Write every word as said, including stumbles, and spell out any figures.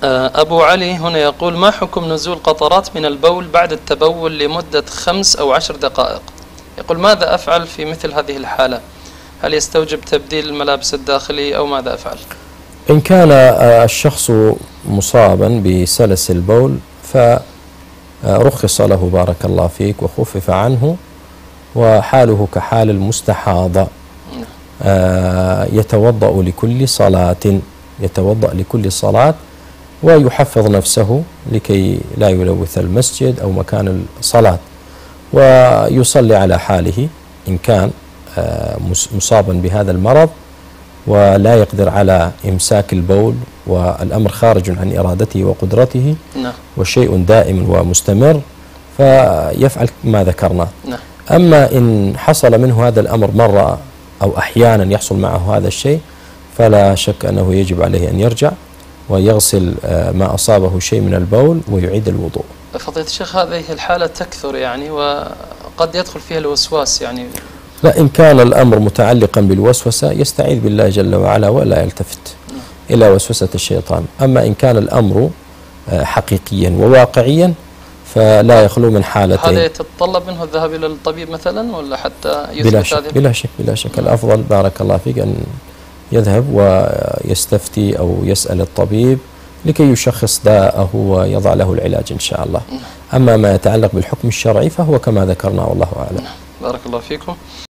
أبو علي هنا يقول: ما حكم نزول قطرات من البول بعد التبول لمدة خمس أو عشر دقائق؟ يقول: ماذا أفعل في مثل هذه الحالة؟ هل يستوجب تبديل الملابس الداخلية أو ماذا أفعل؟ إن كان الشخص مصابا بسلس البول فرخص له بارك الله فيك وخفف عنه، وحاله كحال المستحاضة، يتوضأ لكل صلاة يتوضأ لكل صلاة ويحفظ نفسه لكي لا يلوث المسجد أو مكان الصلاة، ويصلي على حاله إن كان مصابا بهذا المرض ولا يقدر على إمساك البول والأمر خارج عن إرادته وقدرته وشيء دائم ومستمر، فيفعل ما ذكرنا. أما إن حصل منه هذا الأمر مرة أو أحيانا يحصل معه هذا الشيء، فلا شك أنه يجب عليه أن يرجع ويغسل ما أصابه شيء من البول ويعيد الوضوء. فضيلة الشيخ، هذه الحالة تكثر يعني وقد يدخل فيها الوسواس يعني. لا، إن كان الأمر متعلقا بالوسوسة يستعيذ بالله جل وعلا ولا يلتفت إلى وسوسة الشيطان. أما إن كان الأمر حقيقيا وواقعيا فلا يخلو من حالتين. هذا يتطلب منه الذهاب إلى الطبيب مثلا ولا حتى يثبت؟ بلا شك بلا شك بلا شك الأفضل بارك الله فيك أن يذهب ويستفتي أو يسأل الطبيب لكي يشخص داءه ويضع له العلاج إن شاء الله. أما ما يتعلق بالحكم الشرعي فهو كما ذكرنا والله أعلم. بارك الله فيكم.